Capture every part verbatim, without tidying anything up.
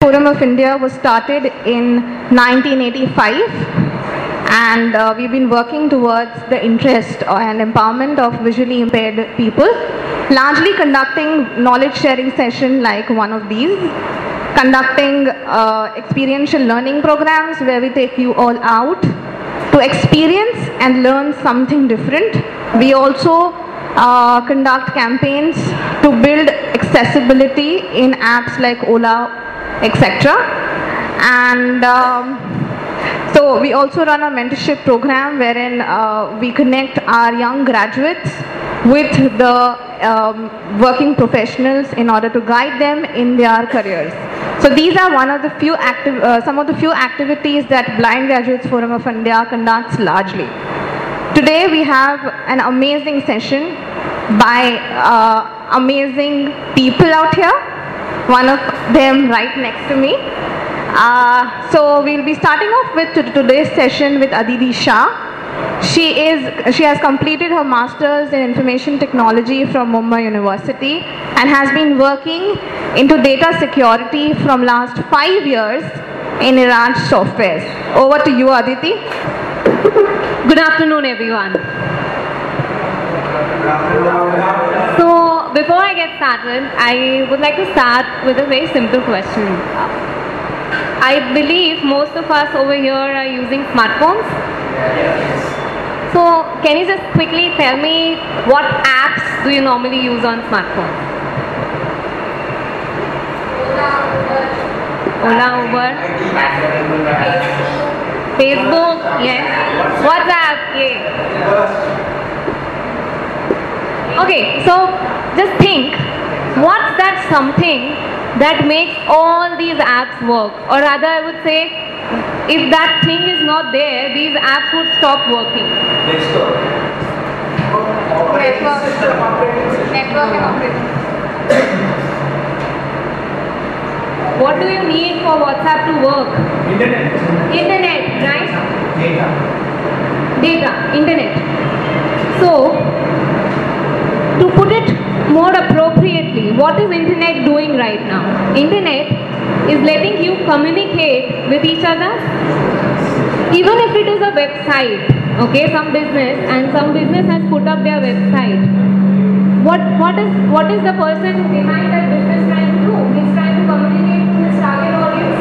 Forum of India was started in nineteen eighty-five, and uh, we've been working towards the interest and empowerment of visually impaired people, largely conducting knowledge sharing sessions like one of these, conducting uh, experiential learning programs where we take you all out to experience and learn something different. We also uh, conduct campaigns to build accessibility in apps like Ola, et cetera. And um, so we also run a mentorship program wherein uh, we connect our young graduates with the um, working professionals in order to guide them in their careers. So these are one of the few active, uh, some of the few activities that Blind Graduates Forum of India conducts largely. Today we have an amazing session by uh, amazing people out here. One of them right next to me. Uh, so we'll be starting off with today's session with Aditi Shah. She is she has completed her masters in information technology from Mumbai University and has been working into data security from last five years in Iran softwares. Over to you, Aditi. Good afternoon, everyone. So before I get started, I would like to start with a very simple question. I believe most of us over here are using smartphones. Yes. So can you just quickly tell me what apps do you normally use on smartphones? Ola, Uber, Facebook, yes. WhatsApp, yeah. Okay, so just think, what's that something that makes all these apps work? Or rather I would say, if that thing is not there, these apps would stop working. Network. Network and operating. What do you need for WhatsApp to work? Internet. Internet, right? Data. Data, internet. So, to put it more appropriately, what is internet doing right now? Internet is letting you communicate with each other. Even if it is a website, okay, some business and some business has put up their website. What what is what is the person behind that business trying to do? He's trying to communicate to his target audience.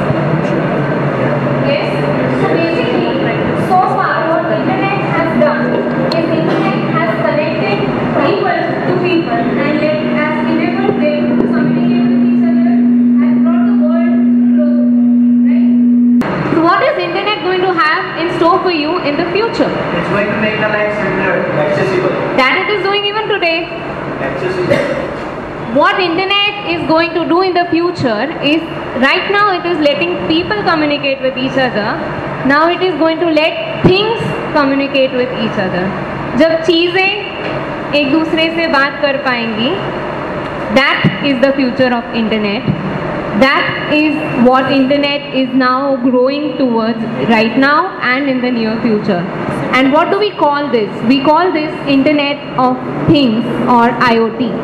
Yes? So basically, so far what internet has done is internet has connected people to people and let has enabled them to communicate with each other and brought the world closer. Right? So what is internet going to have in store for you in the future? It's going to make the life simpler, accessible. That it is doing even today. Accessible. What internet is going to do in the future is, right now it is letting people communicate with each other. Now it is going to let things communicate with each other. जब चीजें एक दूसरे से बात कर पाएंगी, that is the future of internet. That is what internet is now growing towards right now and in the near future. And what do we call this? We call this Internet of Things or I O T.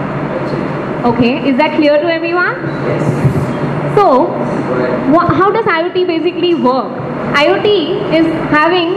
Okay, is that clear to everyone? Yes. So, how does I O T basically work? I O T is having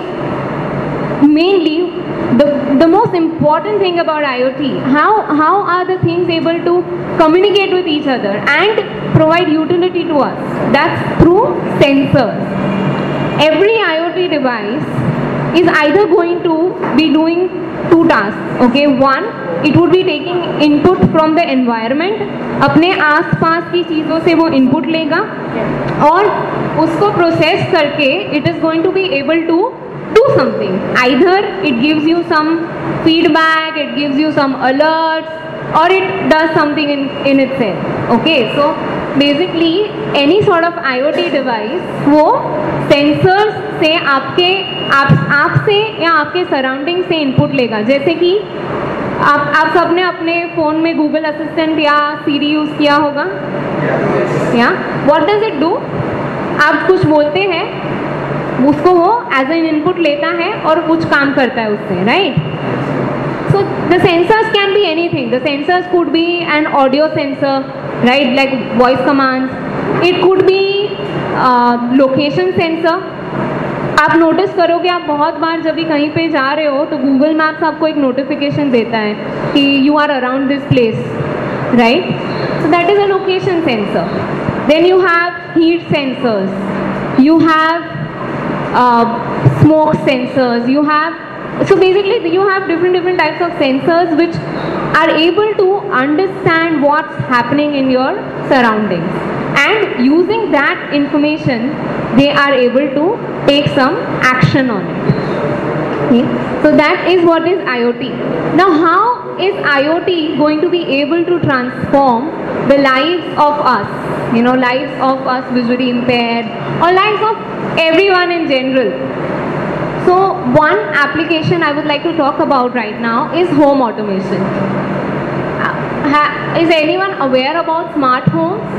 mainly the, the most important thing about I O T. How, how are the things able to communicate with each other and provide utility to us? That's through sensors. Every I O T device is either going to be doing two tasks. Okay, one, it would be taking input from the environment. अपने आसपास की चीज़ों से वो input लेगा और उसको process करके it is going to be able to do something. Either it gives you some feedback, it gives you some alerts, or it does something in, in itself. Okay, so basically any sort of I O T device वो sensors से आपके आप आपसे या आपके surrounding से input लेगा. जैसे कि आप आप सबने अपने फ़ोन में गूगल असिस्टेंट या सीरी यूज़ किया होगा. या व्हाट डज इट डू? आप कुछ बोलते हैं, उसको वो एज एन इनपुट लेता है और कुछ काम करता है उससे, right? So the sensors can be anything. The sensors could be an audio sensor, right, like voice commands. It could be uh, location sensor. आप नोटिस करोगे, आप बहुत बार जब भी कहीं पे जा रहे हो तो गूगल मैप्स आपको एक नोटिफिकेशन देता है कि you are around this place, right? So that is a location sensor. Then you have heat sensors, you have smoke sensors, you have, so basically you have different different types of sensors which are able to understand what's happening in your surroundings, and using that information they are able to take some action on it. Okay? So that is what is IoT. Now how is IoT going to be able to transform the lives of us, you know, lives of us visually impaired, or lives of everyone in general? So one application I would like to talk about right now is home automation. Uh, ha, is anyone aware about smart homes?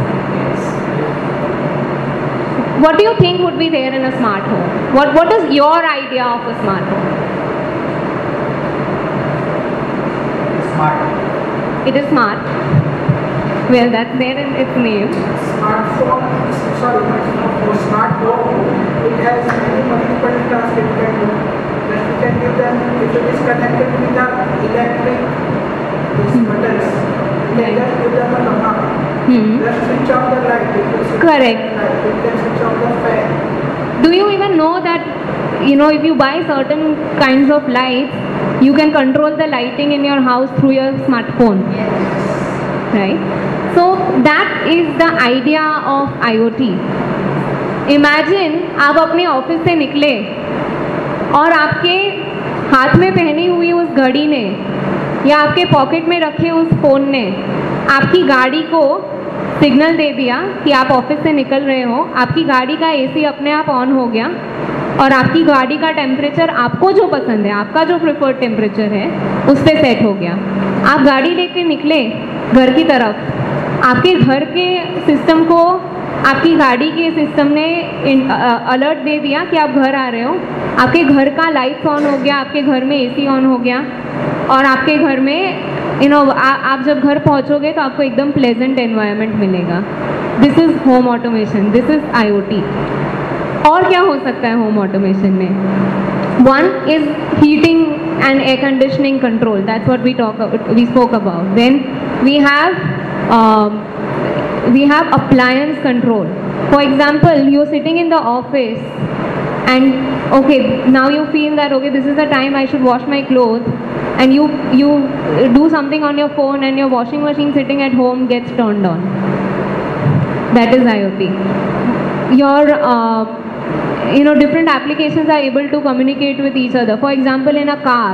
What do you think would be there in a smart home? What What is your idea of a smart home? Smart. It is smart. Well, that's there in its name. Smartphone, sorry, not smartphone, smart home, it has many multiple tasks it can do. That we can give them, if it is connected with the electric these buttons, we can just give them a command. Hmm. Just switch off the light, it will switch Correct. off the light, it can switch off the fan. Do you even know that, you know, if you buy certain kinds of lights, you can control the lighting in your house through your smartphone? Right? So that is the idea of IoT. Imagine आप अपने office से निकले और आपके हाथ में पहनी हुई उस घड़ी ने या आपके पॉकेट में रखे उस फ़ोन ने आपकी गाड़ी को सिग्नल दे दिया कि आप ऑफिस से निकल रहे हो, आपकी गाड़ी का एसी अपने आप ऑन हो गया और आपकी गाड़ी का टेम्परेचर आपको जो पसंद है, आपका जो प्रेफर्ड टेम्परेचर है, उस पर सेट हो गया. आप गाड़ी लेके निकले घर की तरफ, आपके घर के सिस्टम को आपकी गाड़ी के सिस्टम ने अलर्ट दे दिया कि आप घर आ रहे हो, आपके घर का लाइट्स ऑन हो गया, आपके घर में एसी ऑन हो गया और आपके घर में यू नो आप जब घर पहुंचोगे तो आपको एकदम प्लेजेंट एनवायरनमेंट मिलेगा. This is home automation, this is IoT. और क्या हो सकता है होम ऑटोमेशन में? One is heating and air conditioning control. That's what we talk we spoke about. Then we have um, we have appliance control. For example, you're sitting in the office and okay, now you feel that okay, this is the time I should wash my clothes, and you you do something on your phone and your washing machine sitting at home gets turned on. That is IoT. Your uh, you know, different applications are able to communicate with each other. For example, in a car,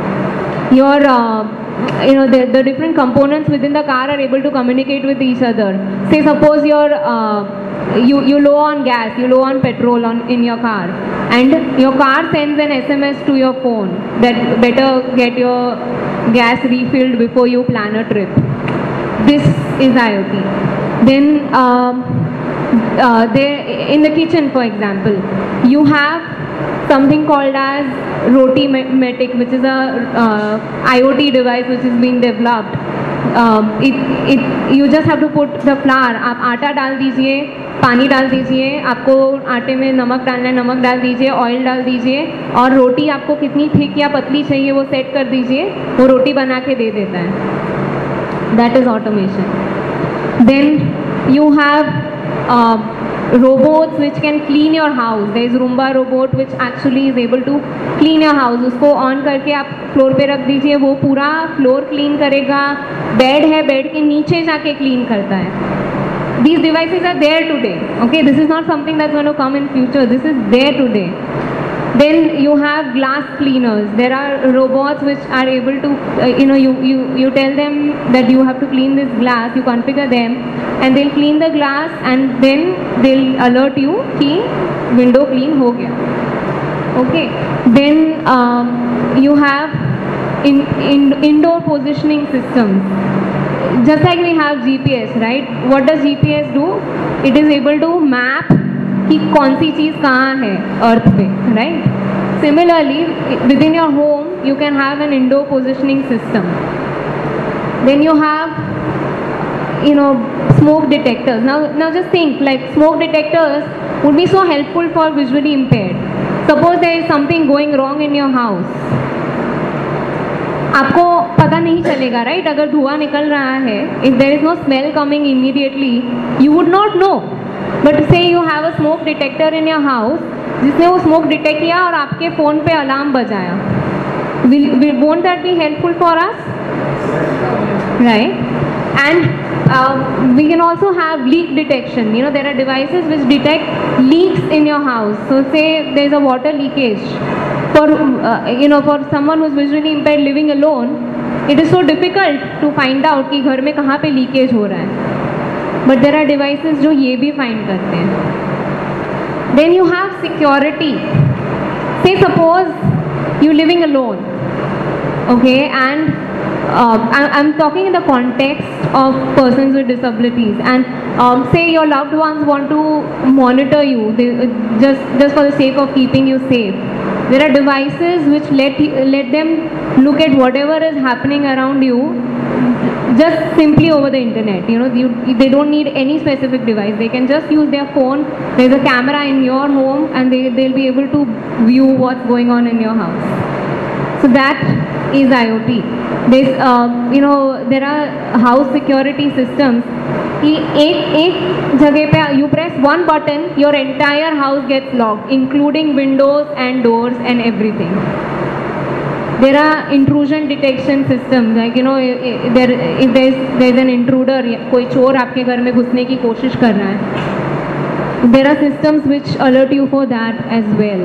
your uh, you know the, the different components within the car are able to communicate with each other. Say suppose you're uh, you you low on gas, you low on petrol on in your car, and your car sends an S M S to your phone that better get your gas refilled before you plan a trip. This is IoT. Then um, Uh, there in the kitchen, for example, you have something called as Rotimatic, which is a uh, IoT device which is being developed. Um, it, it, you just have to put the flour. आप आटा डाल दीजिए, पानी डाल दीजिए, आपको आटे में नमक डालना है, नमक डाल दीजिए, ऑयल डाल दीजिए, और रोटी आपको कितनी थिक या पतली चाहिए वो सेट कर दीजिए, वो रोटी बना के दे देता है. That is automation. Then you have Uh, robots which can clean your house. There is Roomba robot which actually is able to clean your house. उसको ऑन करके आप फ्लोर पे रख दीजिए, वो पूरा फ्लोर क्लीन करेगा. बेड है, बेड के नीचे जाके क्लीन करता है. These devices are there today. Okay, this is not something that's going to come in future. This is there today. Then you have glass cleaners. There are robots which are able to, uh, you know, you, you, you tell them that you have to clean this glass, you configure them, and they'll clean the glass and then they'll alert you कि window clean हो गया. Okay. Then um, you have in, in, indoor positioning systems. Just like we have G P S, right? What does G P S do? It is able to map कि कौन सी चीज़ कहाँ है Earth पे, right? Similarly within your home you can have an indoor positioning system. Then you have you know, smoke detectors. Now, now just think, like smoke detectors would be so helpful for visually impaired. Suppose there is something going wrong in your house. आपको पता नहीं चलेगा, right? अगर धुआं निकल रहा है, if there is no smell coming immediately, you would not know. But say you have a smoke detector in your house, जिसने वो smoke detect किया और आपके phone पे alarm बजाया. Will, will won't that be helpful for us? Right? And uh, we can also have leak detection. You know, there are devices which detect leaks in your house. So say there is a water leakage. For uh, you know, for someone who is visually impaired living alone, it is so difficult to find out कि घर में कहाँ पे leakage हो रहा है. But there are devices जो ये भी find करते हैं. Then you have security. Say suppose you living alone, okay, and uh, I, I'm talking in the context of persons with disabilities, and um, say your loved ones want to monitor you, they, just just for the sake of keeping you safe. There are devices which let you, let them look at whatever is happening around you just simply over the internet. You know, you, they don't need any specific device. They can just use their phone. There's a camera in your home, and they they'll be able to view what's going on in your house. So that is IoT. There's uh, you know, there are house security systems. कि एक एक जगह पे you press one button, your entire house gets locked, including windows and doors and everything. There are intrusion detection systems, like you know, there if there's there's an intruder, कोई चोर आपके घर में घुसने की कोशिश कर रहा है, there are systems which alert you for that as well.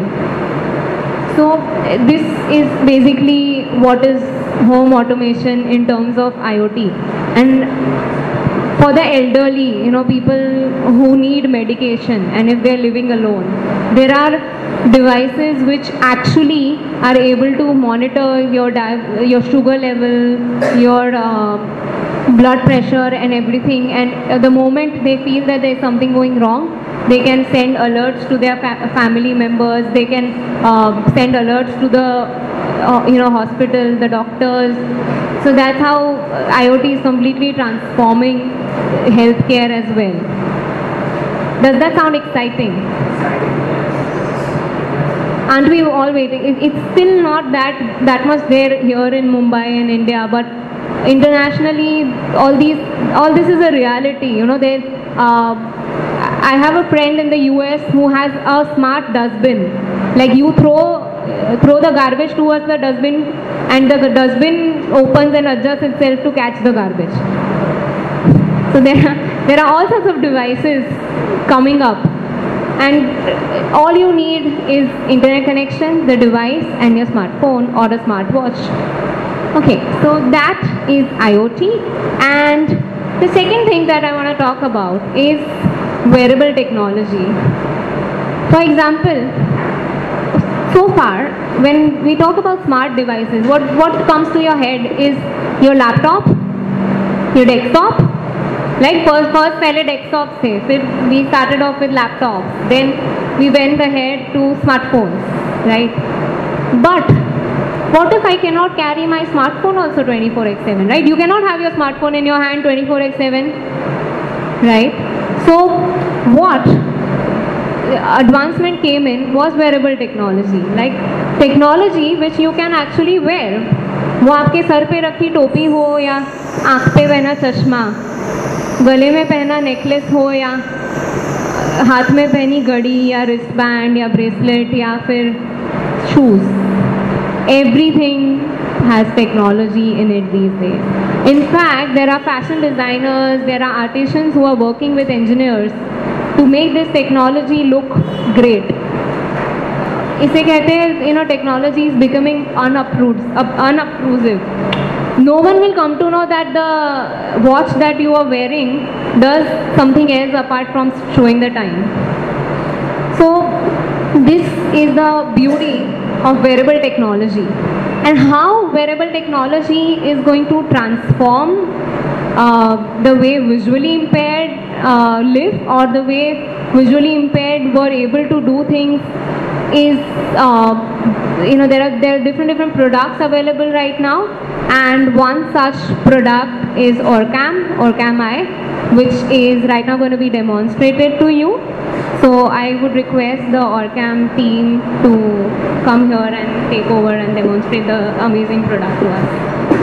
So this is basically what is home automation in terms of IoT. And for the elderly, you know, people who need medication, and if they're living alone, there are devices which actually are able to monitor your di your sugar level, your uh, blood pressure and everything, and the moment they feel that there's something going wrong, they can send alerts to their fa family members, they can uh, send alerts to the uh, you know, hospital, the doctors. So that's how IoT is completely transforming healthcare as well. Does that sound exciting? Aren't we all waiting? It, it's still not that that much there here in Mumbai and India, but internationally, all these, all this is a reality. You know, there. Uh, I have a friend in the U S who has a smart dustbin. Like you throw throw the garbage towards the dustbin, and the dustbin opens and adjusts itself to catch the garbage. So there are, there are all sorts of devices coming up, and all you need is internet connection, the device, and your smartphone or a smartwatch. Okay, so that is IoT. And the second thing that I want to talk about is wearable technology. For example, so far, when we talk about smart devices, what, what comes to your head is your laptop, your desktop. Like first, first पहले desktop से, फिर we started off with laptops, then we went ahead to smartphones, right? But what if I cannot carry my smartphone also twenty-four by seven, right? You cannot have your smartphone in your hand twenty-four by seven, right? So what advancement came in was wearable technology, like technology which you can actually wear. वो आपके sir पे रखी टोपी हो, या आँख पे पहना चश्मा, गले में पहना नेकलेस हो, या हाथ में पहनी घड़ी या रिस्ट बैंड या ब्रेसलेट या फिर shoes. Everything has technology in it these days. In fact, there are fashion designers, there are artisans who are working with engineers to make this technology look great. इसे कहते हैं, you know, technology is becoming unobtrusive. No one will come to know that the watch that you are wearing does something else apart from showing the time. So this is the beauty of wearable technology, and how wearable technology is going to transform uh, the way visually impaired uh, live, or the way visually impaired were able to do things, is uh, you know, there are there are different different products available right now, and one such product is Orcam, Orcam I, which is right now going to be demonstrated to you. So I would request the Orcam team to come here and take over and demonstrate the amazing product to us.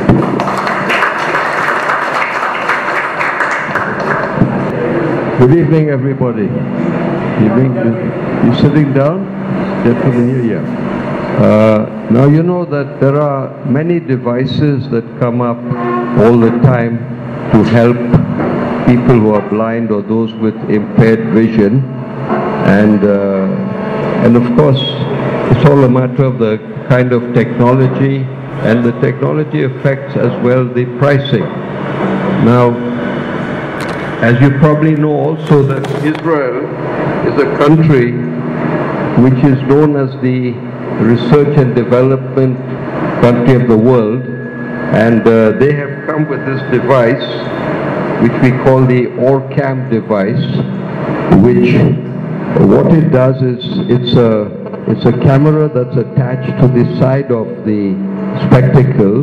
Good evening, everybody. Evening. You sitting down? Gentlemen here, yeah. Uh, now you know that there are many devices that come up all the time to help people who are blind or those with impaired vision, and uh, and of course it's all a matter of the kind of technology, and the technology affects as well the pricing. Now, as you probably know also, that Israel is a country which is known as the research and development country of the world, and uh, they have come with this device which we call the Orcam device, which what it does is it's a it's a camera that's attached to the side of the spectacle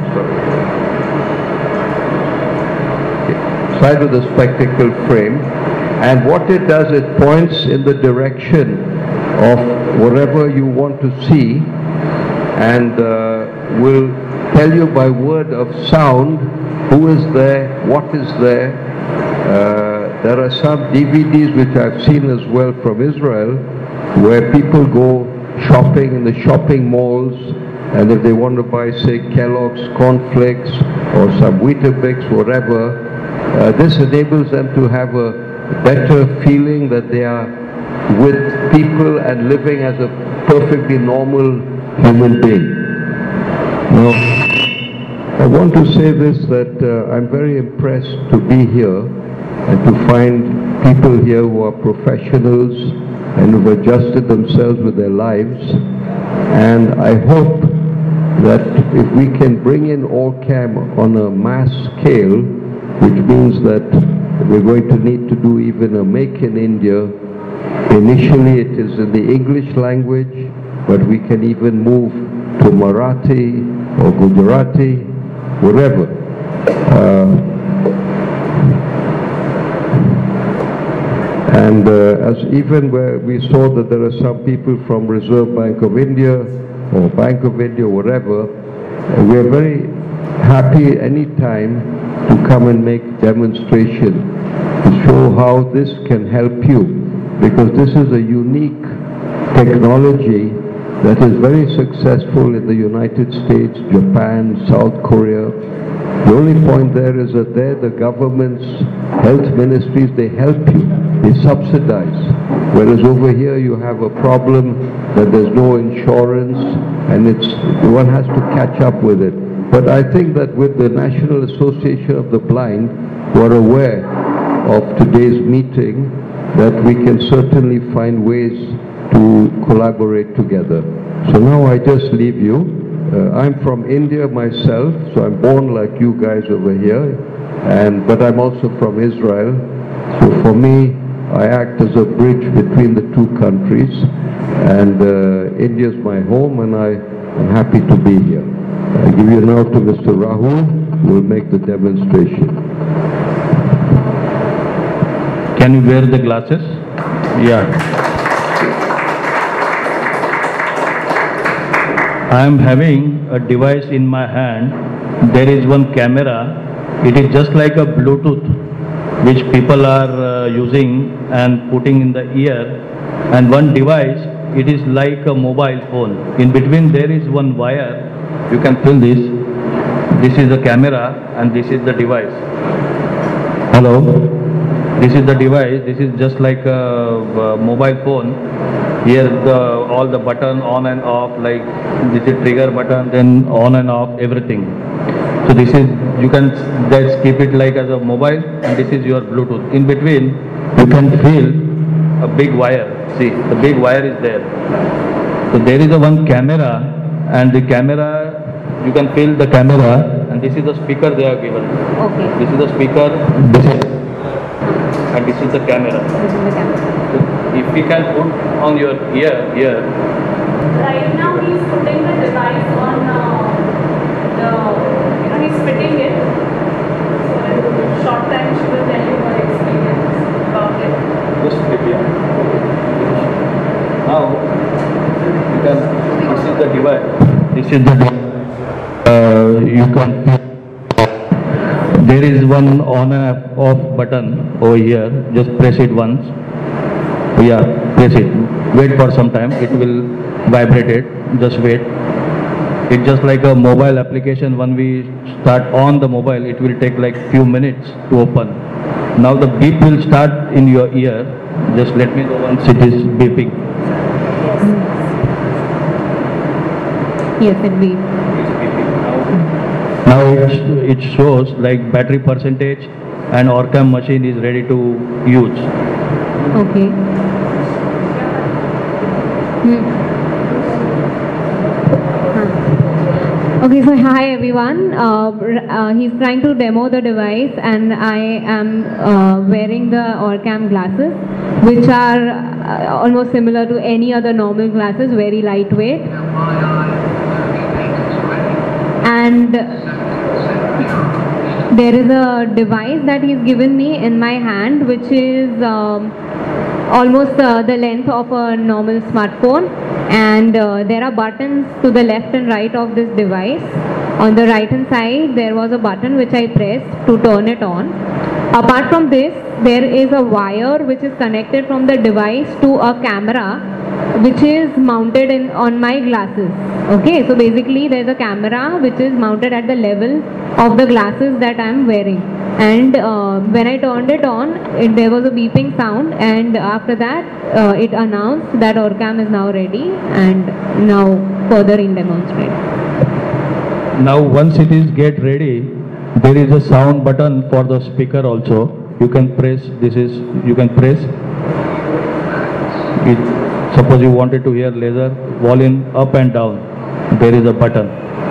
side of the spectacle frame, and what it does, it points in the direction of whatever you want to see, and uh, will tell you by word of sound who is there, what is there. Uh, there are some D V Ds which I've seen as well from Israel, where people go shopping in the shopping malls, and if they want to buy, say, Kellogg's cornflakes or some Weetabix, whatever, Uh, this enables them to have a better feeling that they are with people and living as a perfectly normal human being. Now, I want to say this, that uh, I'm very impressed to be here and to find people here who are professionals and who've adjusted themselves with their lives. And I hope that if we can bring in Orcam on a mass scale, which means that we're going to need to do even a Make in India. Initially it is in the English language, but we can even move to Marathi or Gujarati, wherever. Uh, and uh, as even where we saw that there are some people from Reserve Bank of India or Bank of India, whatever, uh, we are very happy any time to come and make demonstration to show how this can help you, because this is a unique technology that is very successful in the United States, Japan, South Korea. The only point there is that there the governments, health ministries, they help you, they subsidize. Whereas over here you have a problem that there's no insurance, and it's one has to catch up with it. But I think that with the National Association of the Blind, who are aware of today's meeting, that we can certainly find ways to collaborate together. So now I just leave you. Uh, I'm from India myself, so I'm born like you guys over here, and but I'm also from Israel. So for me, I act as a bridge between the two countries, and uh, India's my home, and I am happy to be here. I give you now to Mister Rahul, who will make the demonstration. Can you wear the glasses? Yeah. I am having a device in my hand. There is one camera. It is just like a Bluetooth, which people are uh, using and putting in the ear. And one device, it is like a mobile phone. In between there is one wire. You can feel this. This is the camera and this is the device. Hello. This is the device. This is just like a, a mobile phone. Here the all the button on and off, like this is trigger button, then on and off, everything. So this is, you can just keep it like as a mobile, and this is your Bluetooth. In between you can feel a big wire. See, the big wire is there. So there is a one camera, and the camera, you can feel the camera, and this is the speaker they are given. Okay. This is the speaker, this is, and this is the camera. This is the camera. So if we can put on your ear here, Right now he's putting the device on uh, the, you know, he's fitting it. So in a short time she will tell you her experience about it. Just flip here. Now, you can, this is the device. This is the device. Uh, you can, there is one on and off button over here. Just press it once. Yeah, press it. Wait for some time. It will vibrate it. Just wait. It's just like a mobile application. When we start on the mobile, it will take like few minutes to open. Now the beep will start in your ear. Just let me know once it is beeping. Yes, it beeps. Now it, it shows like battery percentage and Orcam machine is ready to use. Okay. Hmm. Huh. Okay, so hi everyone. Uh, uh, he's trying to demo the device and I am uh, wearing the Orcam glasses, which are uh, almost similar to any other normal glasses, very lightweight. And there is a device that he's given me in my hand, which is um, almost uh, the length of a normal smartphone, and uh, there are buttons to the left and right of this device. On the right hand side there was a button which I pressed to turn it on. Apart from this, there is a wire which is connected from the device to a camera which is mounted in on my glasses. Okay, so basically there's a camera which is mounted at the level of the glasses that I'm wearing, and uh, when I turned it on, it, there was a beeping sound, and after that uh, it announced that Orcam is now ready, and now further in demonstrate. Now once it is get ready, there is a sound button for the speaker also. You can press, this is, you can press it. Suppose you wanted to hear laser, volume up and down, there is a button.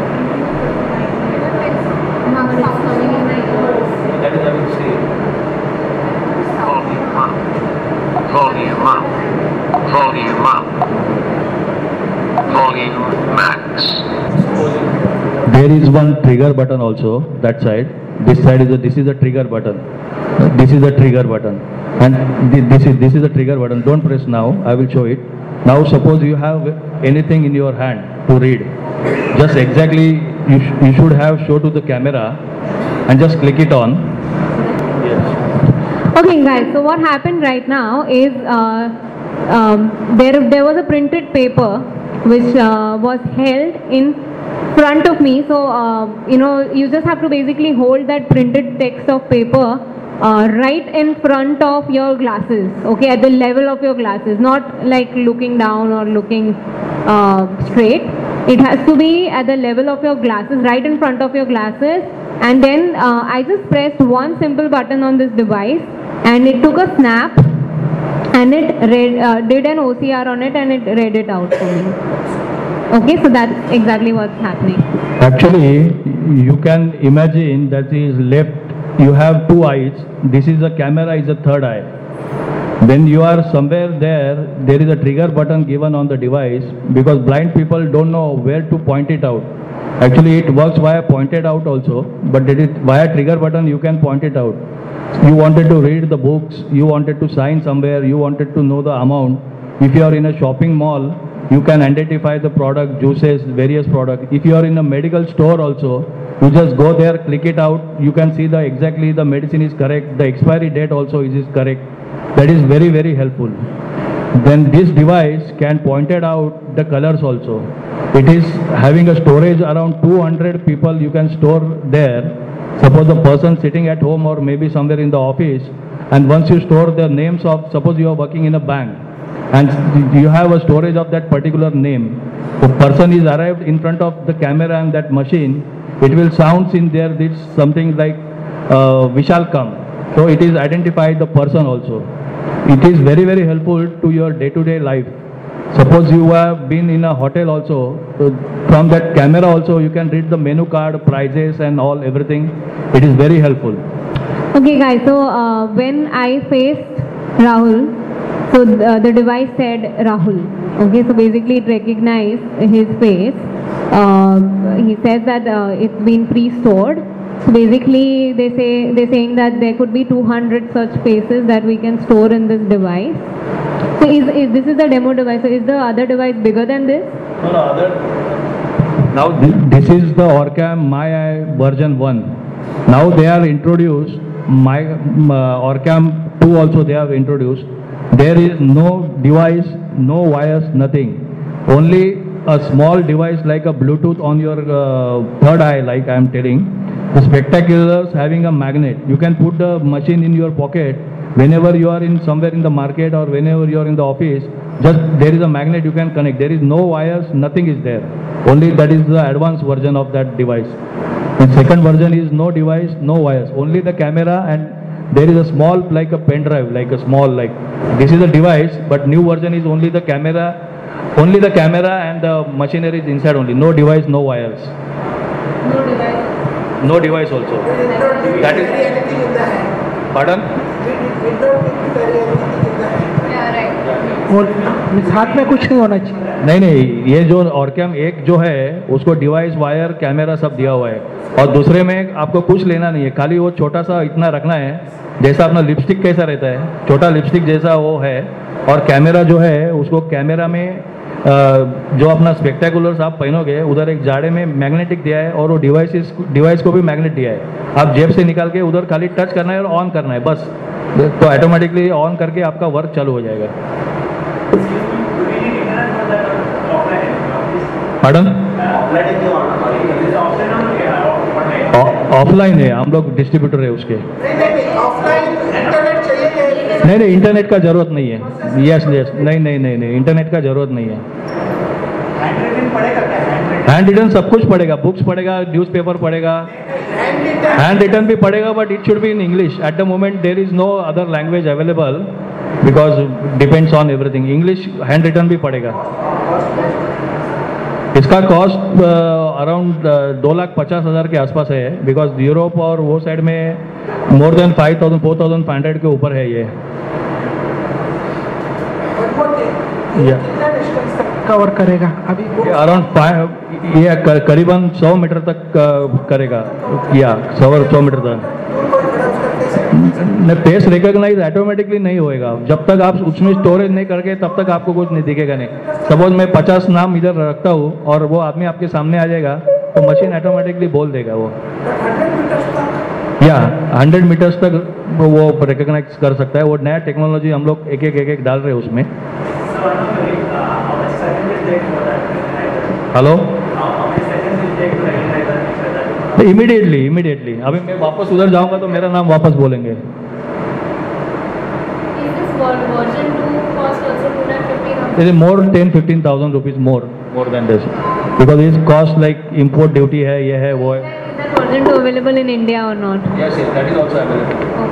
That is I will say. Volume up, volume up, volume up, volume max. There is one trigger button also, that side. This side is a, this is a trigger button. This is a trigger button. And this is, this is a trigger button. Don't press now, I will show it. Now suppose you have anything in your hand to read. Just exactly, you, sh you should have show to the camera and just click it on. Yes. Okay guys, so what happened right now is uh, um, there, there was a printed paper which uh, was held in front of me. So uh, you know, you just have to basically hold that printed text of paper Uh, right in front of your glasses, okay, at the level of your glasses, not like looking down or looking uh, straight. It has to be at the level of your glasses, right in front of your glasses. And then uh, I just pressed one simple button on this device and it took a snap and it read, uh, did an O C R on it and it read it out for me. Okay, so that's exactly what's happening. Actually, you can imagine that is left. You have two eyes. This is a camera, is a third eye. When you are somewhere there, there is a trigger button given on the device, because blind people don't know where to point it out. Actually, it works via pointed out also, but it is via trigger button you can point it out. You wanted to read the books, you wanted to sign somewhere, you wanted to know the amount. If you are in a shopping mall, you can identify the product, juices, various products. If you are in a medical store also, you just go there, click it out, you can see the exactly the medicine is correct, the expiry date also is, is correct. That is very, very helpful. Then this device can point it out the colors also. It is having a storage around two hundred people you can store there. Suppose the person sitting at home or maybe somewhere in the office, and once you store the names of, suppose you are working in a bank, and you have a storage of that particular name. The person is arrived in front of the camera and that machine, it will sounds in there this something like uh, Vishal come. So it is identified the person also. It is very, very helpful to your day-to-day life. Suppose you have been in a hotel also, so from that camera also you can read the menu card, prices and all, everything. It is very helpful. Okay guys, so uh, when I faced Rahul, So the, the device said Rahul. Okay, so basically it recognized his face. Uh, he says that uh, it's been pre-stored. So basically they say they're saying that there could be two hundred such faces that we can store in this device. So is, is this is the demo device. So is the other device bigger than this? No, no, other. Now this is the Orcam My Eye version one. Now they are introduced My uh, Orcam two also they have introduced. There is no device, no wires, nothing. Only a small device like a Bluetooth on your uh, third eye, like I am telling. The spectaculars having a magnet. You can put the machine in your pocket whenever you are in somewhere in the market or whenever you are in the office. Just there is a magnet you can connect. There is no wires, nothing is there. Only that is the advanced version of that device. The second version is no device, no wires. Only the camera, and there is a small like a pen drive, like a small like this is a device, but new version is only the camera, only the camera and the machinery is inside only. No device, no wires. No device. No device also. That is. anything in the hand. Pardon? We, we don't need to carry anything in the hand. Yeah, right. और इस हाथ में कुछ नहीं होना चाहिए. नहीं नहीं, ये जो Orcam एक जो है उसको डिवाइस, वायर, कैमरा सब दिया हुआ है, और दूसरे में आपको कुछ लेना नहीं है, खाली वो छोटा सा इतना रखना है, जैसा अपना लिपस्टिक कैसा रहता है, छोटा लिपस्टिक जैसा वो है, और कैमरा जो है उसको कैमरा में जो अपना स्पेक्टेकुलर्स आप पहनोगे उधर एक जाड़े में मैग्नेटिक दिया है, और वो डिवाइस डिवाइस को भी मैग्नेट दिया है, आप जेब से निकाल के उधर खाली टच करना है और ऑन करना है बस, तो ऑटोमेटिकली ऑन करके आपका वर्क चालू हो जाएगा. मैडम ऑफलाइन है, हम लोग डिस्ट्रीब्यूटर है उसके. नहीं नहीं, इंटरनेट का जरूरत नहीं है. यस यस, नहीं नहीं नहीं नहीं, इंटरनेट का जरूरत नहीं है. हैंड रिटन सब कुछ पड़ेगा, बुक्स पड़ेगा, न्यूज़पेपर पड़ेगा, हैंड रिटन भी पड़ेगा, but it should be in English. At the moment there is no other language available because depends on everything. English hand written भी पड़ेगा. इसका कॉस्ट अराउंड दो लाख पचास हज़ार के आसपास है, बिकॉज यूरोप और वो साइड में more than five thousand four thousand five hundred के ऊपर है ये. कवर करेगा अभी अराउंड फाइव, ये करीबन सौ मीटर तक करेगा, या सौ सौ मीटर तक. फेस रिकॉग्नाइज ऑटोमेटिकली नहीं होएगा जब तक आप उसमें स्टोरेज नहीं करके, तब तक आपको कुछ नहीं दिखेगा. नहीं, सपोज मैं पचास नाम इधर रखता हूँ और वो आदमी आपके सामने आ जाएगा तो मशीन ऑटोमेटिकली बोल देगा वो, या हंड्रेड मीटर्स तक वो रिकॉग्नाइज कर सकता है. वो नया टेक्नोलॉजी हम लोग एक एक एक एक डाल रहे हैं उसमें. हेलो, इमीडिएटली इमीडिएटली अभी मैं वापस उधर जाऊंगा तो मेरा नाम वापस बोलेंगे. It is more ten fifteen thousand rupees more more than this because its cost like import duty है, ये है वो है. Is that version two available in India or not? Yes, yes, that is also available.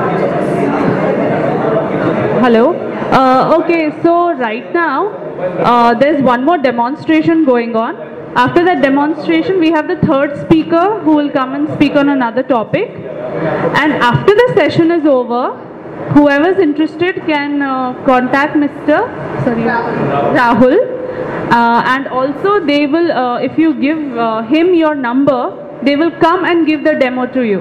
Hello. Uh, okay, so right now uh, there's one more demonstration going on. After that demonstration, we have the third speaker who will come and speak on another topic. And after the session is over, whoever is interested can uh, contact Mister Sorry, Rahul. Uh, and also they will, uh, if you give uh, him your number, they will come and give the demo to you.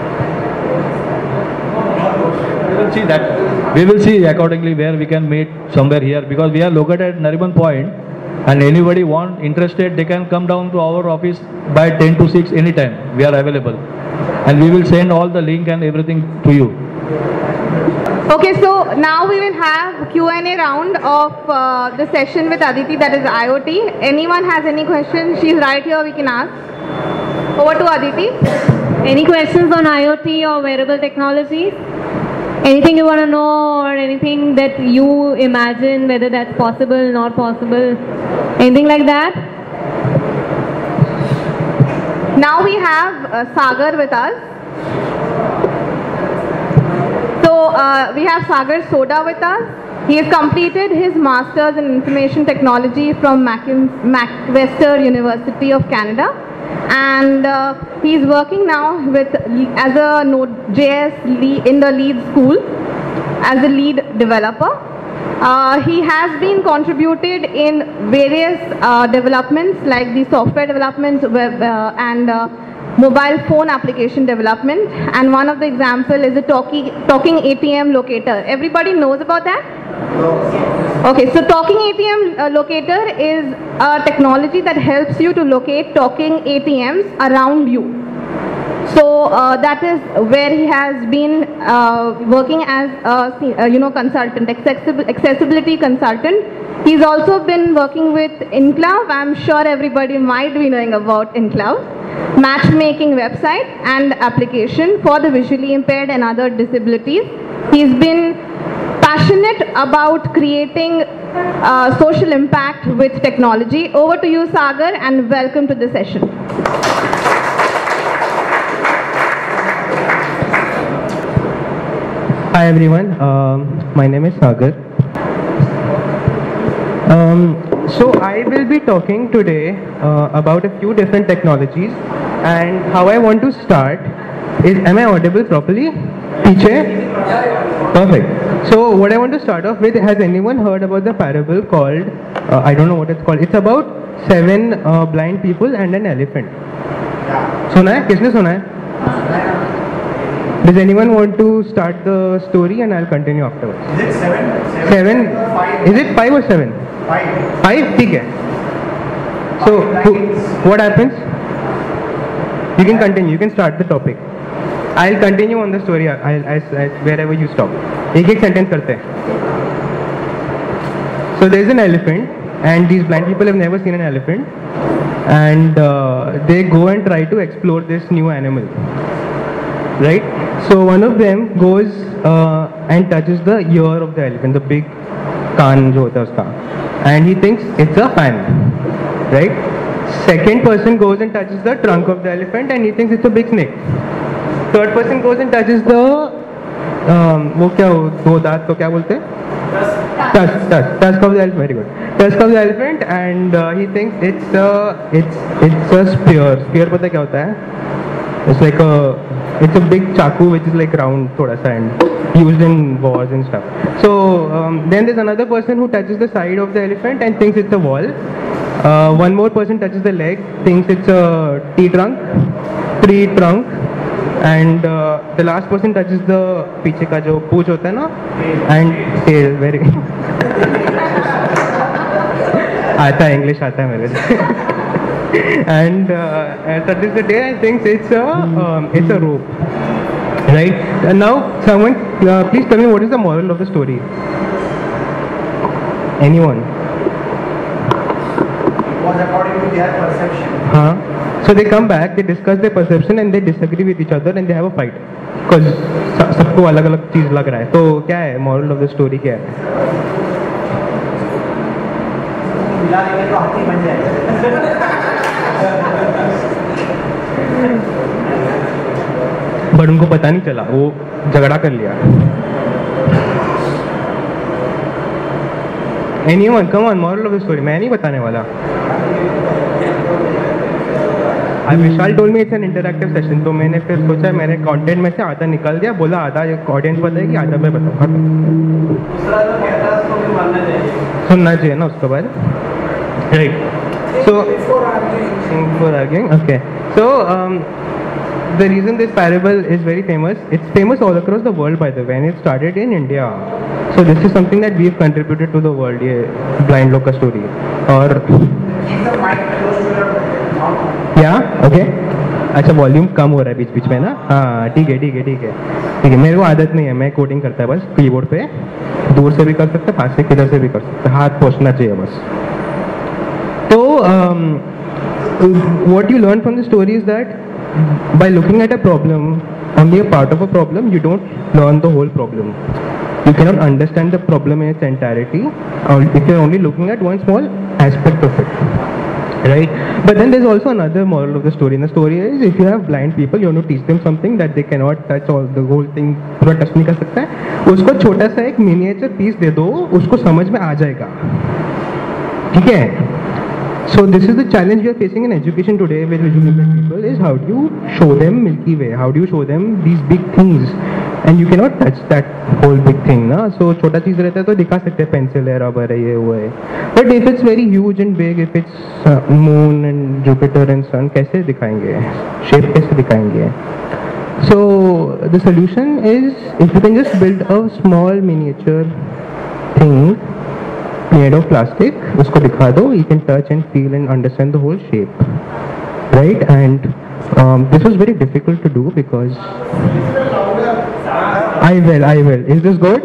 We will see that. We will see accordingly where we can meet somewhere here, because we are located at Nariman Point. And anybody want interested, they can come down to our office by ten to six anytime. We are available, and we will send all the link and everything to you. Okay, so now we will have Q and A round of uh, the session with Aditi, that is I O T. Anyone has any questions? She's right here, we can ask. Over to Aditi. Any questions on I O T or wearable technologies? Anything you want to know, or anything that you imagine whether that's possible, not possible, anything like that? Now we have uh, Sagar with us. So uh, we have Sagar Sodah with us. He has completed his Masters in Information Technology from McMaster University of Canada. And uh, he is working now with as a Node.js lead in the lead school as a lead developer. Uh, he has been contributed in various uh, developments like the software development web, uh, and uh, mobile phone application development, and one of the example is the talkie, talking A T M locator. Everybody knows about that? Okay, so talking A T M uh, locator is a technology that helps you to locate talking A T Ms around you. So uh, that is where he has been uh, working as a uh, you know consultant, accessibil accessibility consultant. He's also been working with Inclove. I'm sure everybody might be knowing about Inclove, matchmaking website and application for the visually impaired and other disabilities. He's been passionate about creating uh, social impact with technology. Over to you, Sagar, and welcome to the session. Hi everyone, um, my name is Sagar. Um, so I will be talking today uh, about a few different technologies, and how I want to start is, am I audible properly? Teacher? Perfect. So what I want to start off with, has anyone heard about the parable called, uh, I don't know what it's called, it's about seven uh, blind people and an elephant. Suna hai? Kisne suna hai? Does anyone want to start the story and I'll continue afterwards? Is it seven? Seven? Seven? Or five? Is it five or seven? Five. Five? ठीक है. So who, what happens? You can continue. You can start the topic. I'll continue on the story. I'll, I'll, I'll wherever you stop. एक एक sentence करते हैं. So there's an elephant, and these blind people have never seen an elephant, and uh, they go and try to explore this new animal. Right? So one of them goes uh, and touches the ear of the elephant, the big kaan jo hota hai uska, and he thinks it's a fan. Right? Second person goes and touches the trunk of the elephant, and he thinks it's a big snake. Third person goes and touches the um, वो क्या दो दांत को क्या बोलते हैं? Tusk, tusk, tusk of the elephant. Very good. Tusk of the elephant, and uh, he thinks it's a it's it's a spear. Spear पता क्या होता है? It's like a it's a big chaku which is like round thoda sa and used in wars and stuff. So um, then there's another person who touches the side of the elephant and thinks it's a wall. Uh, one more person touches the leg, thinks it's a tree trunk, tree trunk, and uh, the last person touches the पीछे का जो पूंछ होता है ना, and tail. Very आता है English आता है मेरे and uh, that is the day I think it's a um, it's a rope, right? And now someone uh, please tell me what is the moral of the story. Anyone? It was according to their perception. Huh? So they come back, they discuss their perception and they disagree with each other and they have a fight because सबको अलग अलग चीज लग रहा है. तो क्या है moral of the story क्या है? मिला देंगे तो हाथी बन जाएगा. बट उनको पता नहीं चला, वो झगड़ा कर लिया. Anyone? Come on, moral of the story. मैं नहीं बताने वाला. Vishal told me it's an interactive session, तो मैंने फिर सोचा मैंने कंटेंट में से आधा निकाल दिया, बोला आधा ऑडियंस बताएगी, आधा मैं बताऊंगा. दूसरा तो कहता है उसको भी मानना चाहिए. सुनना चाहिए ना उसके बाद. Right. So Before arguing. before arguing, okay. So um, the reason this parable is very famous, it's famous all across the world by the way, and it started in India. So this is something that we've contributed to the world, ये blind लोग का story. और Keep the mic close to your mouth. yeah, okay. अच्छा volume कम हो रहा है बीच बीच में ना. हाँ ठीक है ठीक है ठीक है ठीक है. मेरे को आदत नहीं है, मैं कोडिंग करता है बस कीबोर्ड पे, दूर से भी कर सकते, पास से किधर से भी कर सकते, हाथ पहुँचना चाहिए बस. तो um, what you learn from the story is that by looking at a problem, only a part of a problem, you don't learn the whole problem. You cannot understand the problem in its entirety or if you're only looking at one small aspect of it, right? But then there's also another moral of the story. And the story is, if you have blind people, you want to teach them something that they cannot touch, all the whole thing पूरा touch नहीं कर सकता है, उसको छोटा सा एक miniature piece दे दो, उसको समझ में आ जाएगा. ठीक है? So this is the challenge we are facing in education today with visually impaired people, is how do you show them Milky Way, how do you show them these big things and you cannot touch that whole big thing, na? So छोटा चीज रहता है तो दिखा सकते हैं pencil है, rubber है, ये वो है. But if it's very huge and big, if it's uh, moon and Jupiter and sun, कैसे दिखाएंगे? Shape कैसे दिखाएंगे? So the solution is if you can just build a small miniature thing made of plastic, उसको दिखा दो, you can touch and feel and understand the whole shape, right? And um, this was very difficult to do because I will, I will. Is this good?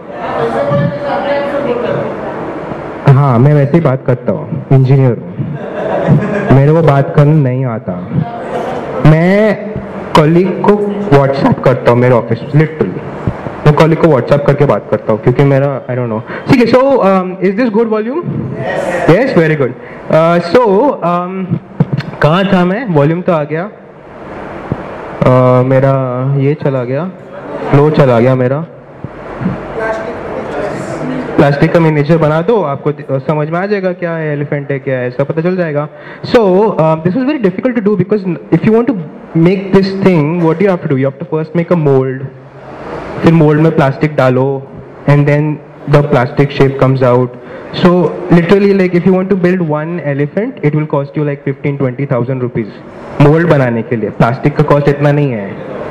हाँ, मैं वैसे ही बात करता हूँ, engineer हूँ, मेरे को बात करना नहीं आता. मैं कॉलीग को व्हाट्सएप करता हूँ मेरे ऑफिस में, लिटरली मैं कॉलीग को व्हाट्सएप करके बात करता हूँ क्योंकि मेरा आई डोंट नो. ठीक है, so is this good volume? Yes, very good. So कहाँ था मैं? वॉल्यूम तो आ गया, uh, मेरा ये चला गया, फ्लो चला गया मेरा. प्लास्टिक का मिनिएचर बना दो, आपको समझ में आ जाएगा क्या है एलिफेंट है, क्या है, सब पता चल जाएगा. So this was very difficult to do because if you want to make this thing, what you have to do, you have to first make a mould, फिर मोल्ड में प्लास्टिक डालो and then the plastic shape comes out. So literally like if you want to build one elephant it will cost you like fifteen twenty thousand rupees mould बनाने के लिए. Plastic का cost इतना नहीं है.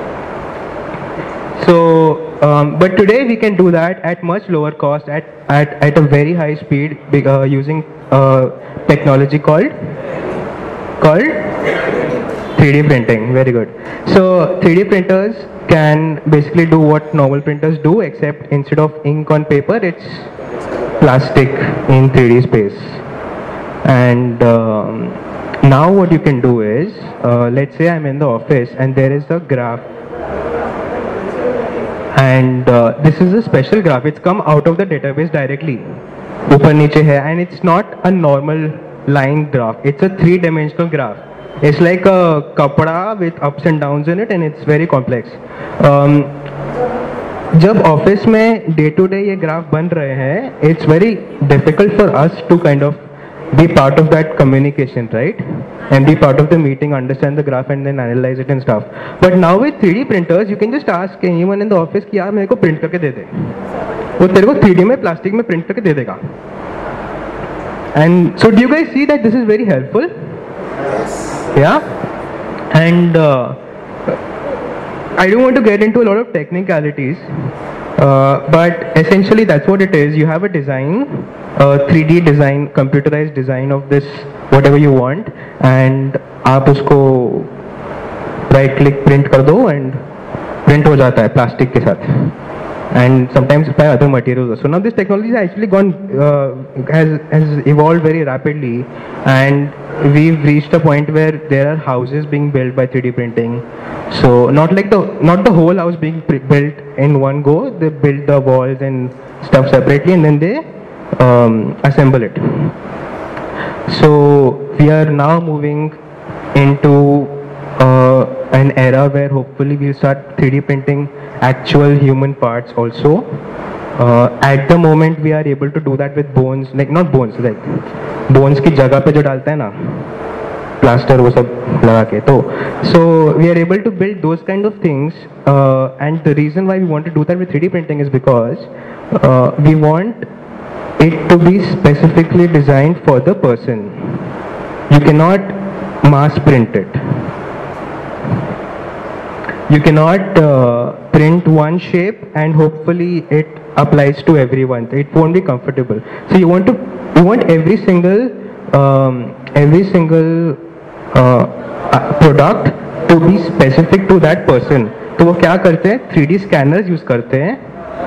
So, um, but today we can do that at much lower cost, at at at a very high speed, uh, using uh, technology called called three D printing. Very good. So three D printers can basically do what normal printers do, except instead of ink on paper, it's plastic in three D space. And um, now what you can do is, uh, let's say I'm in the office and there is a graph. And uh, this is a special graph. It's come out of the database directly. ऊपर नीचे है, and it's not a normal line graph. It's a three-dimensional graph. It's like a kapda with ups and downs in it, and it's very complex. Um, जब office में day to day ये graph बन रहे हैं, it's very difficult for us to kind of be part of that communication, right? And be part of the meeting, understand the graph and then analyze it and stuff. But now with three D printers, you can just ask anyone in the office कि यार मेरे को print करके दे दे. वो तेरे को three D में plastic में print करके दे देगा. And so do you guys see that this is very helpful? Yeah? And uh, I don't want to get into a lot of technicalities, uh, but essentially that's what it is. You have a design, a three D design, computerized design of this whatever you want, and आप उसको right click print कर दो and print हो जाता है plastic के साथ. And sometimes by other materials. So now this technology has actually gone, uh, has, has evolved very rapidly, and we've reached a point where there are houses being built by three D printing. So not like the, not the whole house being built in one go, they build the walls and stuff separately and then they um, assemble it. So we are now moving into uh, an era where hopefully we'll start three D printing actual human parts also. Uh, at the moment we are able to do that with bones, like not bones, like bones की जगह पे जो डालते हैं ना plaster वो सब लगा के तो so we are able to build those kind of things, uh, and the reason why we want to do that with three D printing is because uh, we want it to be specifically designed for the person. You cannot mass print it. You cannot uh, print one shape and hopefully it applies to everyone. It won't be comfortable. So you want to, you want every single, um, every single uh, product to be specific to that person. तो वो क्या करते हैं? three D scanners use करते हैं,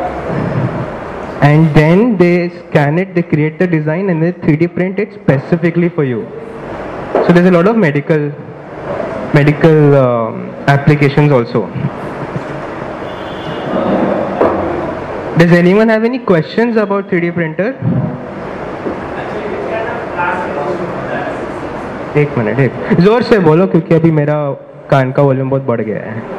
and then they scan it, they create the design, and they three D print it specifically for you. So there's a lot of medical, medical um, applications also. Does anyone have any questions about three D printer? एक minute, एक जोर से बोलो क्योंकि अभी मेरा कान का volume बहुत बढ़ गया है.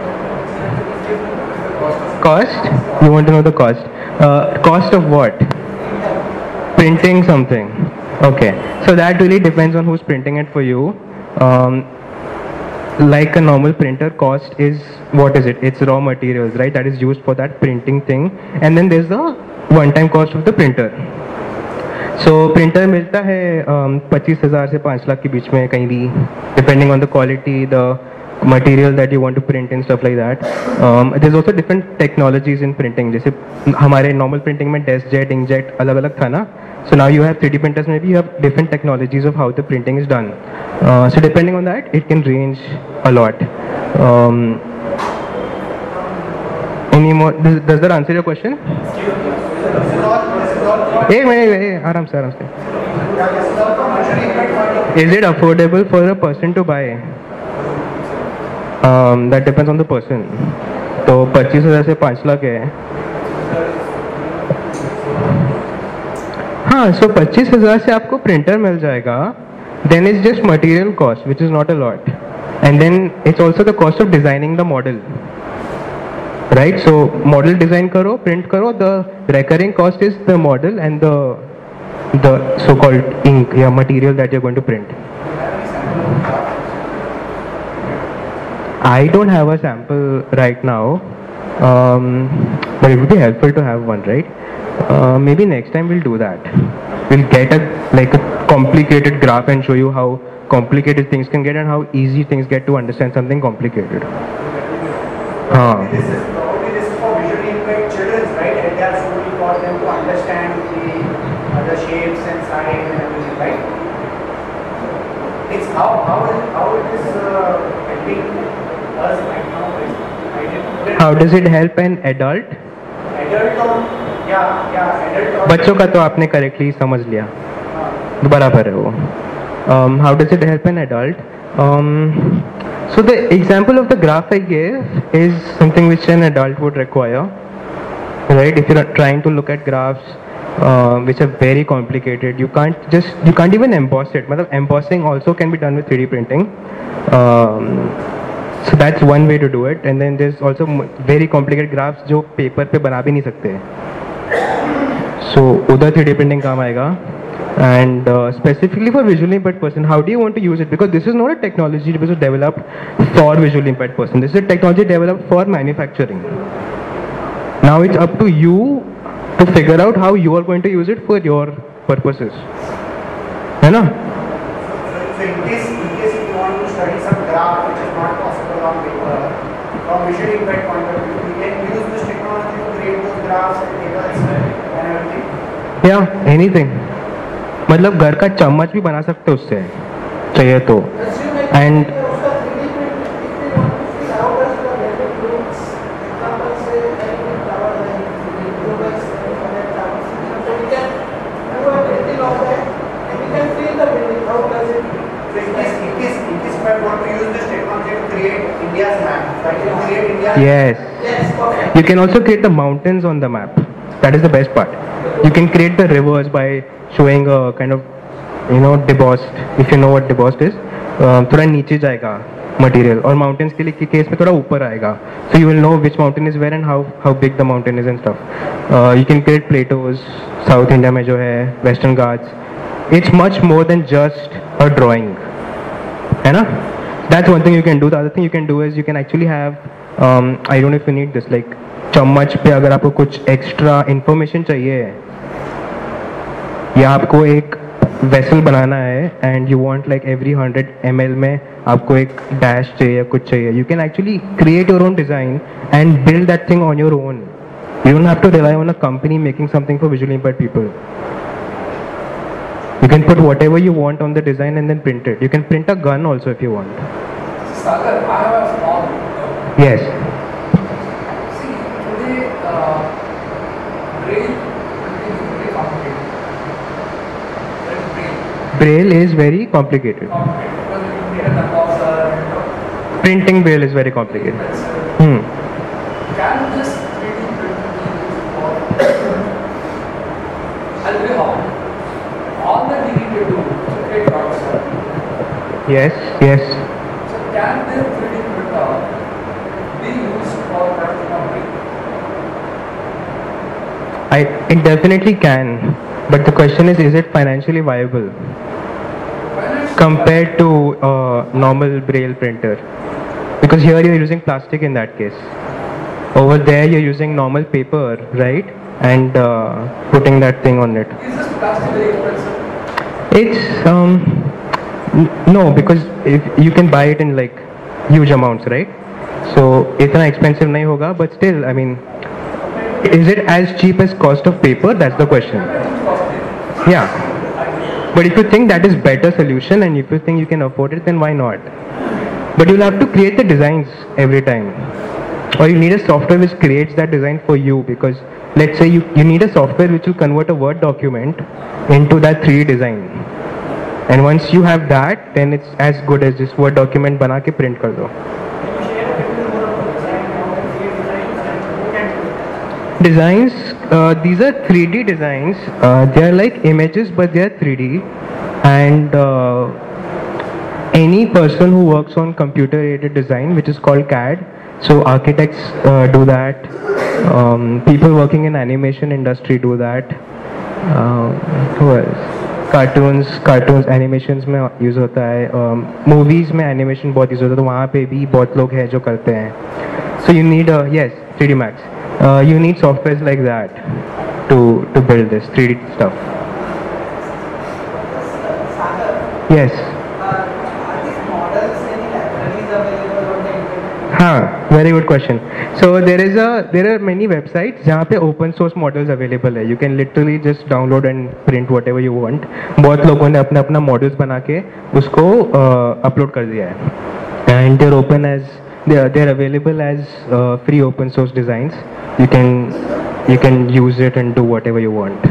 Cost? You want to know the cost? Uh, cost of what? Printing something. Okay, so that really depends on who's printing it for you. Um, like a normal printer, cost is, what is it? It's raw materials, right? That is used for that printing thing. And then there's the one-time cost of the printer. So printer मिलता है पच्चीस हजार से पाँच लाख के बीच में कहीं भी, depending on the quality, the material that you want to print and stuff like that. Um, there's also different technologies in printing. जैसे हमारे normal printing में DeskJet, inkjet अलग अलग था ना. So now you have three D printers, maybe you have different technologies of how the printing is done. Uh, so depending on that, it can range a lot. Um, any more? Does, does that answer your question? Hey, hey, hey, aram se, aram se. Is it affordable for a person to buy? Um, that depends on the person. तो पच्चीस हजार से पाँच लाख है. हाँ, so पच्चीस हजार से आपको printer मिल जाएगा. Then it's just material cost, which is not a lot. And then it's also the cost of designing the model. Right, so model design karo, print karo, the recurring cost is the model and the the so-called ink, yeah, material that you're going to print. I don't have a sample right now, um, but it would be helpful to have one, right? Uh, maybe next time we'll do that. We'll get a like a complicated graph and show you how complicated things can get and how easy things get to understand something complicated. Uh. This is probably this is for visually impaired children, right? And they are slowly for them to understand the uh, the shapes and size and everything, right? It's how how is how it is uh, helping us right now. I didn't, How does it help an adult? adult or yeah yeah adult or बच्चों का तो आपने correctly समझ लिया. बराबर है वो. Um, how does it help an adult? Um, so the example of the graph I gave is something which an adult would require, right? If you're trying to look at graphs uh, which are very complicated, you can't just you can't even emboss it. Matlab, embossing also can be done with three D printing. Um, so that's one way to do it. And then there's also very complicated graphs जो paper पे बना भी नहीं सकते. So उधर three D printing काम आएगा. And uh, specifically for visually impaired person, how do you want to use it? Because this is not a technology which was developed for visually impaired person. This is a technology developed for manufacturing. Now it's up to you to figure out how you are going to use it for your purposes. है ना? So in case in case you want to study some graph which is not possible on paper, from visually impaired point of view, we can use this technology to create those graphs and tables and everything. Yeah, anything. मतलब घर का चम्मच भी बना सकते हो उससे चाहिए तो. And yes, you can also create the mountains on the map. That is the best part. You can create the rivers by showing a kind of, you know, debossed, if you know what debossed is. थोड़ा नीचे जाएगा material और mountains के लिए के case में थोड़ा ऊपर आएगा. So you will know which mountain is where and how how big the mountain is and stuff. Uh, you can create plateaus. South India में जो है Western Ghats. It's much more than just a drawing. है ना? That's one thing you can do. The other thing you can do is you can actually have, um, I don't know if you need this, like चम्मच पे अगर आपको कुछ extra information चाहिए या आपको एक वेसल बनाना है and you want like every hundred M L में आपको एक डैश चाहिए या कुछ चाहिए, you can actually create your own design and build that thing on your own. You don't have to rely on a company making something for visually impaired people. You can put whatever you want on the design and then print it. You can print a gun also if you want. Sagar, I have a small. Yes. See, today, uh, braille is very complicated. That is braille. Braille is very complicated. Complicated because you need a composer. You know. Printing braille is very complicated. Hmm. Can you just three D print the I'll tell you how. All that you need to do is to create products. Yes, yes. So can this three D printer be used for product company? I, it definitely can, but the question is, is it financially viable? Financially compared to uh, normal braille printer? Because here you're using plastic in that case. Over there you're using normal paper, right? And uh, putting that thing on it. Is this plastic very expensive? It's um n- no, because if you can buy it in like huge amounts, right? So itna expensive nahi hoga, but still, I mean, is it as cheap as cost of paper? That's the question. Yeah. But if you think that is better solution and if you think you can afford it, then why not? But you'll have to create the designs every time. Or you need a software which creates that design for you, because let's say you, you need a software which will convert a Word document into that three D design. And once you have that, then it's as good as this Word document bana ke print kar do. Designs, uh, these are three D designs. Uh, they are like images, but they are three D. And uh, any person who works on computer-aided design, which is called C A D, so architects uh, do that. Um, people working in animation industry do that. Uh, who else? Cartoons, cartoons, animations में use होता है. Um, movies में animation बहुत use होता है, तो वहाँ पे भी बहुत लोग हैं जो करते हैं. So you need a yes, three D Max. Uh, you need softwares like that to to build this three D stuff. Yes. हाँ, very good question. So there is a there are many websites जहाँ पे open source models available है. You can literally just download and print whatever you want. बहुत लोगों ने अपना अपना models बना के उसको uh, upload कर दिया है. And they're open as they are they're available as uh, free open source designs. You can you can use it and do whatever you want.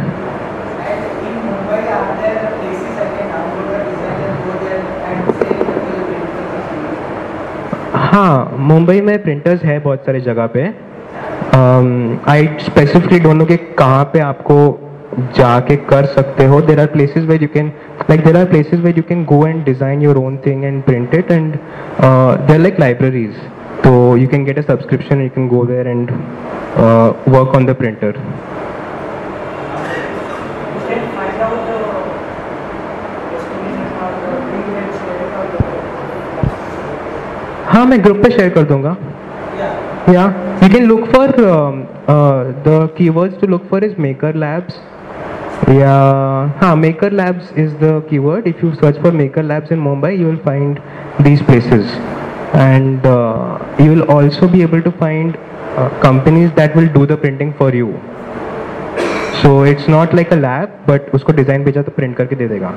हाँ, मुंबई में प्रिंटर्स है बहुत सारी जगह पे. आई स्पेसिफिकली डोंट नो कि कहाँ पे आपको जाके कर सकते हो. There are places where you can like there are places where you can go and design your own thing and print it, and there are like libraries, so you can get a subscription, you can go there and uh, work on the printer. हाँ, मैं group पे share कर दूंगा. Yeah, you can look for um, uh, the keywords to look for is Maker Labs. Yeah, हाँ, Maker Labs is the keyword. If you search for Maker Labs in Mumbai, you will find these places. And uh, you will also be able to find uh, companies that will do the printing for you. So it's not like a lab, but उसको design भेजा तो print करके दे देगा.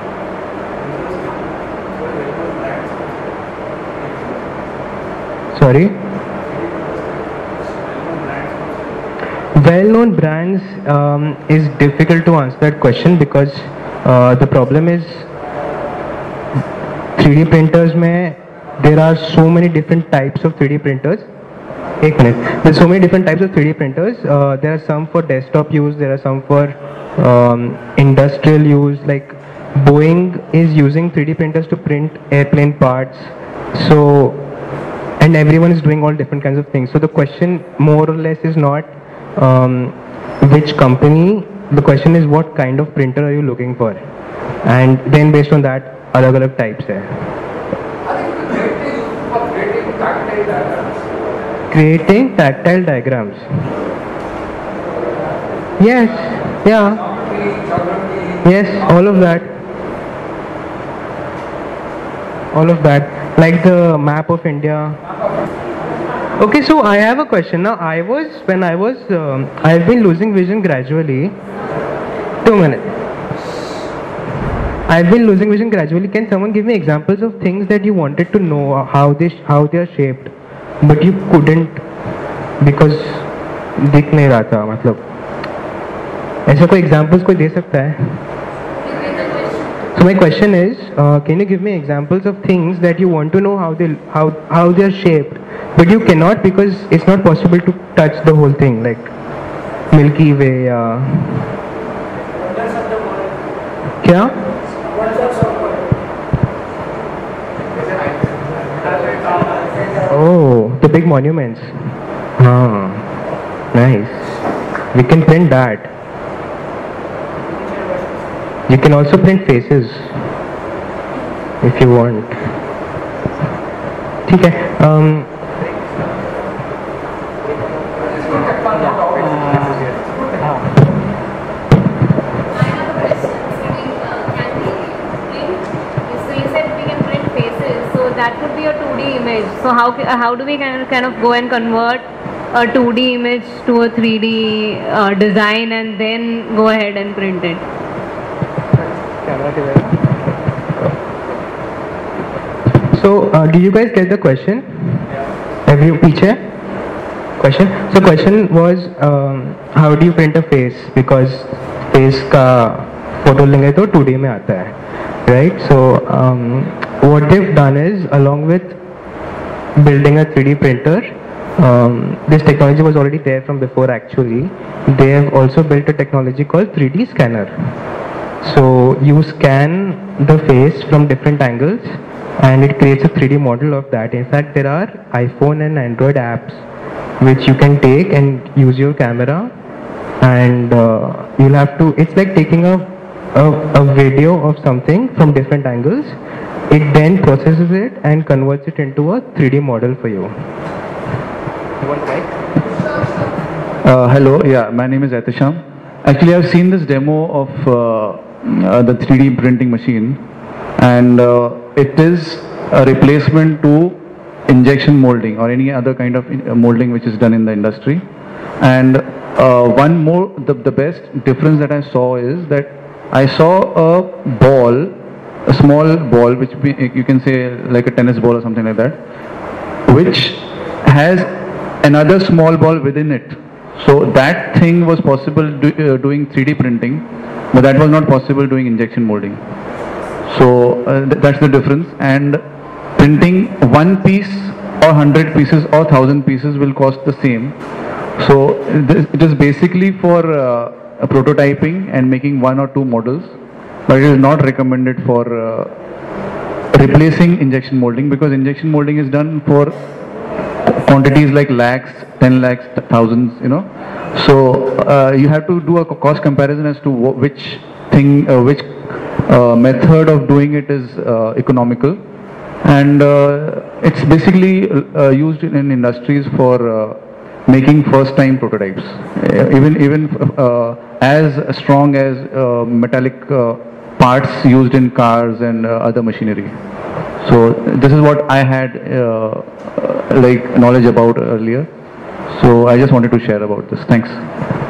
Sorry. Well-known brands um, is difficult to answer that question because uh, the problem is three D printers में there are so many different types of three D printers. एक minute. There's so many different types of three D printers. Uh, there are some for desktop use. There are some for um, industrial use. Like Boeing is using three D printers to print airplane parts. So, and everyone is doing all different kinds of things. So the question more or less is not um, which company. The question is what kind of printer are you looking for, and then based on that, अलग-अलग types है. Creating tactile diagrams. Yes, yeah. Yes, all of that. All of that. Like the map of India. Okay, so I have a question now. I was, when I was, um, I've been losing vision gradually. Two minutes. I've been losing vision gradually. Can someone give me examples of things that you wanted to know how they, how they are shaped? But you couldn't because दिख नहीं रहा था. मतलब ऐसा कोई examples कोई दे सकता है? So my question is, uh, can you give me examples of things that you want to know how they how how they are shaped, but you cannot because it's not possible to touch the whole thing, like Milky Way. Uh, क्या? Oh, the big monuments. Ah, nice. We can print that. You can also print faces. if you want. ठीक है. Um, that could be a two D image. So how ca- how do we kind of, kind of go and convert a two D image to a three D uh, design and then go ahead and print it? So uh, did you guys get the question? Every picture question. So question was um, how do you print a face, because face का photo लेंगे तो two D में आता है, right? So um, what they've done is, along with building a three D printer, um, this technology was already there from before actually. They have also built a technology called three D scanner. So you scan the face from different angles and it creates a three D model of that. In fact, there are iPhone and Android apps which you can take and use your camera, and uh, you'll have to, it's like taking a, a, a video of something from different angles. It then processes it and converts it into a three D model for you. You want to uh, Hello, yeah, my name is Aditi Shah. Actually, I've seen this demo of uh, uh, the three D printing machine, and uh, it is a replacement to injection molding or any other kind of molding which is done in the industry. And uh, one more, the, the best difference that I saw is that I saw a ball, a small ball, which be, you can say like a tennis ball or something like that, which has another small ball within it. So that thing was possible do, uh, doing three D printing, but that was not possible doing injection molding. So uh, th that's the difference. And printing one piece or hundred pieces or thousand pieces will cost the same. So this, it is basically for uh, prototyping and making one or two models, but it is not recommended for uh, replacing injection molding, because injection molding is done for quantities like lakhs, ten lakhs, thousands, you know. So uh, you have to do a cost comparison as to which thing, uh, which uh, method of doing it is uh, economical, and uh, it's basically uh, used in, in industries for uh, making first-time prototypes, uh, even even uh, as strong as uh, metallic uh, parts used in cars and uh, other machinery. So this is what I had uh, like knowledge about earlier. So I just wanted to share about this. Thanks.